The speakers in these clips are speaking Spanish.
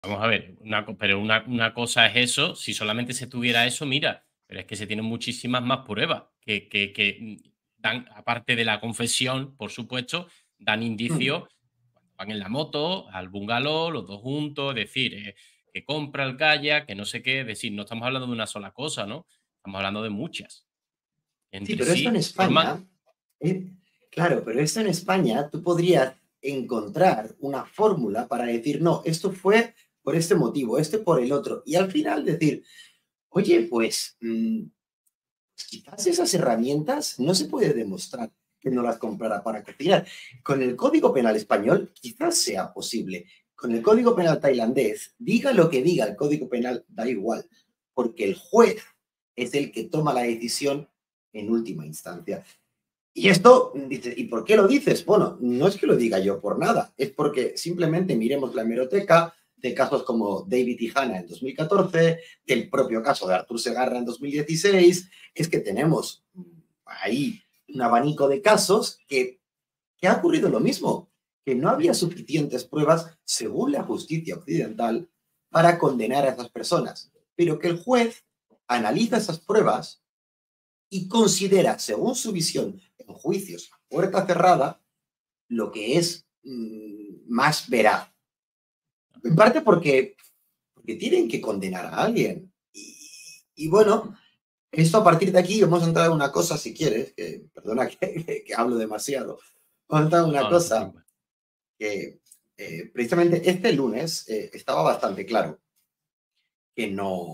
Vamos a ver, pero una cosa es eso, si solamente se tuviera eso, mira, pero es que se tienen muchísimas más pruebas que dan, aparte de la confesión, por supuesto, dan Mm. indicios cuando van en la moto, al bungalow, los dos juntos, es decir, que compra el kayak, que no sé qué, es decir, no estamos hablando de una sola cosa, ¿no? Estamos hablando de muchas. Sí, Entre pero esto en sí forman. España, claro, pero esto en España tú podrías encontrar una fórmula para decir, no, esto fue por este motivo, este por el otro, y al final decir, oye, pues quizás esas herramientas no se puede demostrar que no las comprara para cocinar. Con el Código Penal español quizás sea posible. Con el Código Penal tailandés, diga lo que diga el Código Penal, da igual, porque el juez es el que toma la decisión en última instancia. Y esto, dice, ¿y por qué lo dices? Bueno, no es que lo diga yo por nada, es porque simplemente miremos la hemeroteca de casos como David y Hannah en 2014, del propio caso de Artur Segarra en 2016, es que tenemos ahí un abanico de casos que ha ocurrido lo mismo, que no había suficientes pruebas, según la justicia occidental, para condenar a esas personas, pero que el juez analiza esas pruebas y considera, según su visión en juicios a puerta cerrada, lo que es más veraz. En parte porque tienen que condenar a alguien. Y bueno, esto a partir de aquí vamos a entrar en una cosa, si quieres, que perdona que hablo demasiado, vamos a entrar en una No, no te cosa preocupes. que precisamente este lunes estaba bastante claro que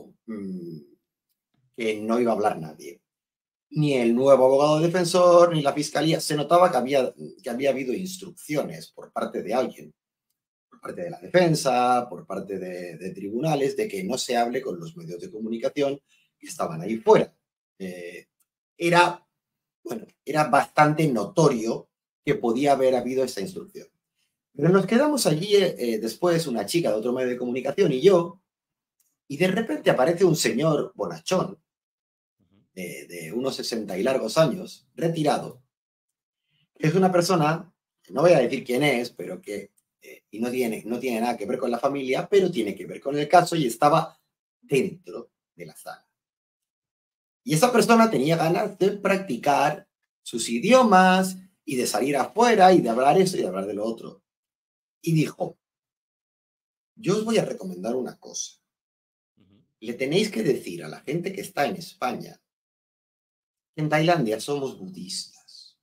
que no iba a hablar nadie. Ni el nuevo abogado defensor, ni la fiscalía. Se notaba que había habido instrucciones por parte de alguien, por parte de la defensa, por parte de tribunales, de que no se hable con los medios de comunicación que estaban ahí fuera. Eh, era, bueno, era bastante notorio que podía haber habido esa instrucción. Pero nos quedamos allí después, una chica de otro medio de comunicación y yo, y de repente aparece un señor bonachón de unos 60 y largos años, retirado. Es una persona, no voy a decir quién es, pero que y no tiene nada que ver con la familia, pero tiene que ver con el caso y estaba dentro de la sala. Y esa persona tenía ganas de practicar sus idiomas y de salir afuera y de hablar eso y de hablar de lo otro. Y dijo, yo os voy a recomendar una cosa. Ujú. Le tenéis que decir a la gente que está en España que en Tailandia somos budistas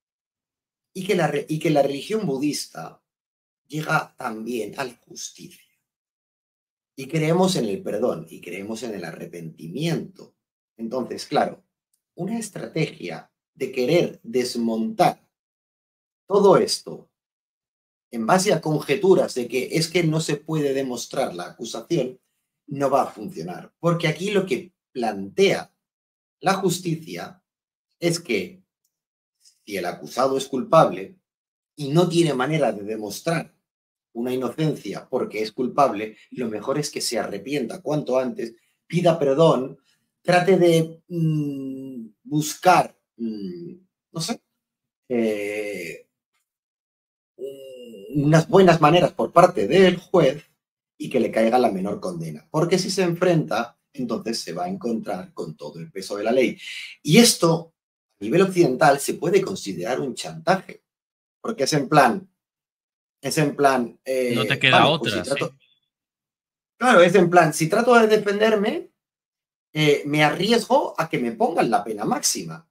y que la religión budista llega también a la justicia. Y creemos en el perdón y creemos en el arrepentimiento. Entonces, claro, una estrategia de querer desmontar todo esto en base a conjeturas de que es que no se puede demostrar la acusación, no va a funcionar. Porque aquí lo que plantea la justicia es que si el acusado es culpable y no tiene manera de demostrar una inocencia porque es culpable, lo mejor es que se arrepienta cuanto antes, pida perdón, trate de buscar, no sé, eh, unas buenas maneras por parte del juez y que le caiga la menor condena. Porque si se enfrenta, entonces se va a encontrar con todo el peso de la ley. Y esto, a nivel occidental, se puede considerar un chantaje, porque es en plan, No te queda vale, pues si otra, trato, sí. claro, es en plan, si trato de defenderme, me arriesgo a que me pongan la pena máxima.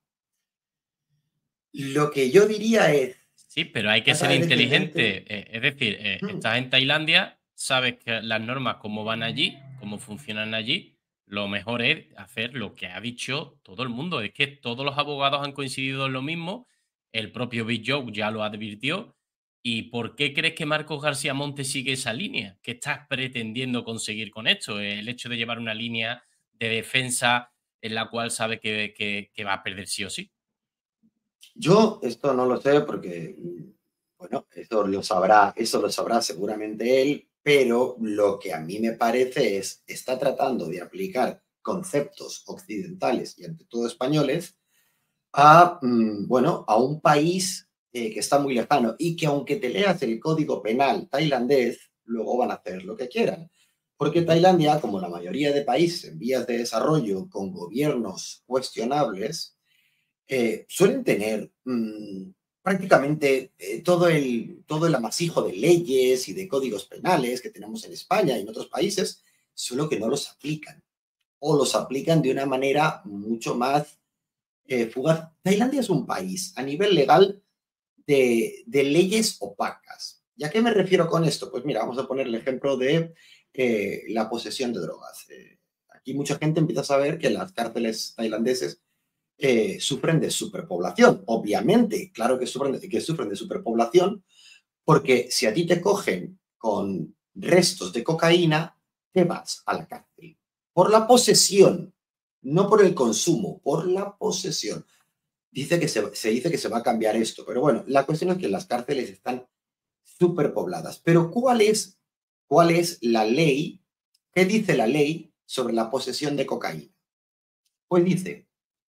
Lo que yo diría es, Sí, pero hay que trata ser de defenderte. inteligente. Es decir, Hmm, estás en Tailandia, sabes que las normas, cómo van allí, cómo funcionan allí. Lo mejor es hacer lo que ha dicho todo el mundo. Es que todos los abogados han coincidido en lo mismo. El propio Big Joe ya lo advirtió. ¿Y por qué crees que Marcos García Montes sigue esa línea? ¿Qué estás pretendiendo conseguir con esto? El hecho de llevar una línea de defensa en la cual sabe que va a perder sí o sí. Yo esto no lo sé porque, bueno, eso lo sabrá seguramente él, pero lo que a mí me parece es, está tratando de aplicar conceptos occidentales y ante todo españoles a, bueno, a un país que está muy lejano y que aunque te leas el código penal tailandés, luego van a hacer lo que quieran. Porque Ujú. Tailandia, como la mayoría de países en vías de desarrollo con gobiernos cuestionables, suelen tener prácticamente todo el amasijo de leyes y de códigos penales que tenemos en España y en otros países, solo que no los aplican o los aplican de una manera mucho más fugaz. Tailandia es un país a nivel legal de leyes opacas. ¿Y a qué me refiero con esto? Pues mira, vamos a poner el ejemplo de la posesión de drogas. Aquí mucha gente empieza a saber que las cárceles tailandeses sufren de superpoblación. Obviamente, claro que sufren de superpoblación, porque si a ti te cogen con restos de cocaína, te vas a la cárcel. Por la posesión, no por el consumo, por la posesión. Se dice que se va a cambiar esto, pero bueno, la cuestión es que las cárceles están superpobladas. Pero cuál es la ley? ¿Qué dice la ley sobre la posesión de cocaína? Pues dice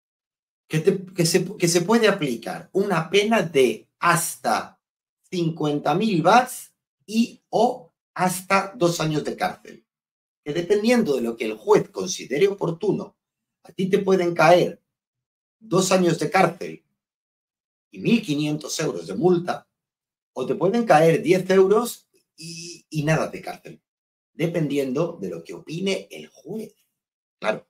que se puede aplicar una pena de hasta 50.000 bahts y o hasta 2 años de cárcel. Que dependiendo de lo que el juez considere oportuno, a ti te pueden caer 2 años de cárcel y 1.500 euros de multa, o te pueden caer 10 euros y nada de cárcel, dependiendo de lo que opine el juez. Claro,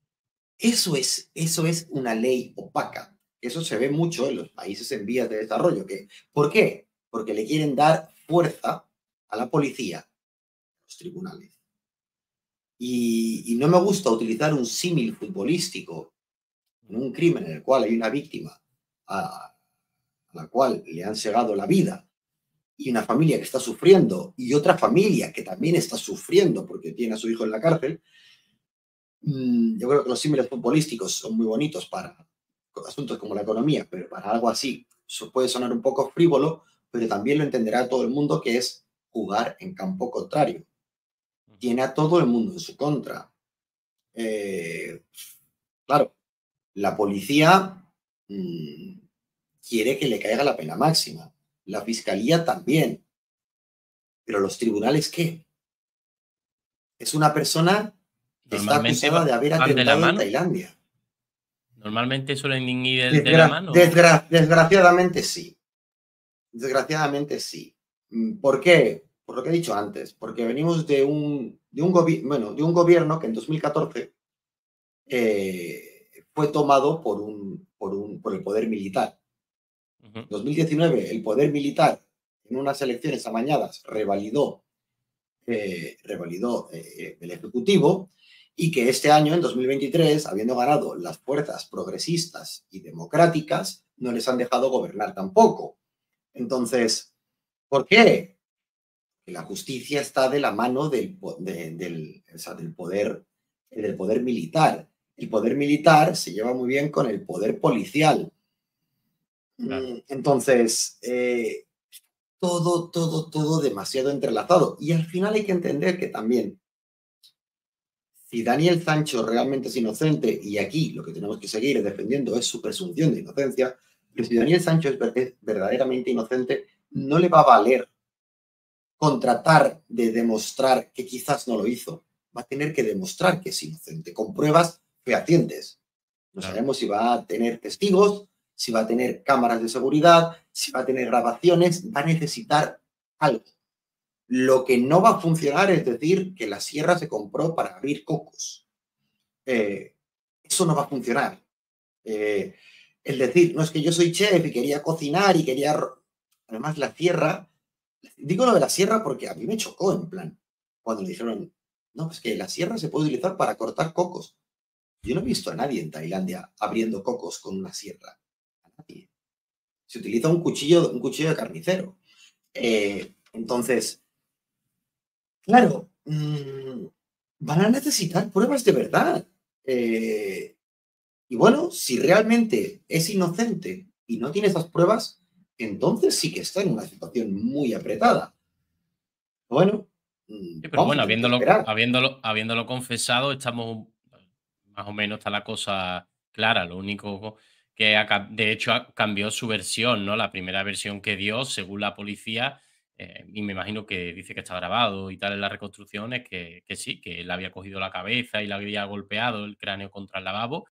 eso es una ley opaca. Eso se ve mucho en los países en vías de desarrollo. ¿Por qué? Porque le quieren dar fuerza a la policía, a los tribunales. Y no me gusta utilizar un símil futbolístico en un crimen en el cual hay una víctima a la cual le han cegado la vida y una familia que está sufriendo y otra familia que también está sufriendo porque tiene a su hijo en la cárcel. Yo creo que los símiles futbolísticos son muy bonitos para asuntos como la economía, pero para algo así eso puede sonar un poco frívolo, pero también lo entenderá todo el mundo que es jugar en campo contrario. Ujú. Tiene a todo el mundo en su contra. Eh, claro, la policía mmm, quiere que le caiga la pena máxima. La fiscalía también. Pero los tribunales, ¿qué? Es una persona que está Normalmente acusada de haber van de la atentado en mano. Tailandia. Normalmente suelen ir de la mano. Desgraciadamente sí. Desgraciadamente sí. ¿Por qué? Por lo que he dicho antes, porque venimos de un gobierno que en 2014 fue tomado por el poder militar. Ujú. En 2019 el poder militar en unas elecciones amañadas revalidó el Ejecutivo y que este año, en 2023, habiendo ganado las fuerzas progresistas y democráticas, no les han dejado gobernar tampoco. Entonces, ¿por qué? Que la justicia está de la mano del poder militar. El poder militar se lleva muy bien con el poder policial. Claro, Entonces, todo demasiado entrelazado. Y al final hay que entender que también, si Daniel Sancho realmente es inocente, y aquí lo que tenemos que seguir defendiendo es su presunción de inocencia, pero si Daniel Sancho es verdaderamente inocente, no le va a valer con tratar de demostrar que quizás no lo hizo. Va a tener que demostrar que es inocente, con pruebas fehacientes. No claro. sabemos si va a tener testigos, si va a tener cámaras de seguridad, si va a tener grabaciones, va a necesitar algo. Lo que no va a funcionar es decir que la sierra se compró para abrir cocos. Eh, Eso no va a funcionar. Eh, el decir, no es que yo soy chef y quería cocinar y quería... Además, la sierra, digo lo de la sierra porque a mí me chocó en plan, cuando le dijeron, no, es que la sierra se puede utilizar para cortar cocos. Yo no he visto a nadie en Tailandia abriendo cocos con una sierra. A nadie. Se utiliza un cuchillo de carnicero. Entonces, claro, van a necesitar pruebas de verdad. Eh, y bueno, si realmente es inocente y no tiene esas pruebas, entonces sí que está en una situación muy apretada. Bueno, Sí, pero vamos a bueno, tener que esperar. habiéndolo confesado, estamos más o menos está la cosa clara. Lo único que de hecho cambió su versión, ¿no? La primera versión que dio, según la policía, Y me imagino que dice que está grabado y tal en las reconstrucciones, que sí, que él había cogido la cabeza y le había golpeado el cráneo contra el lavabo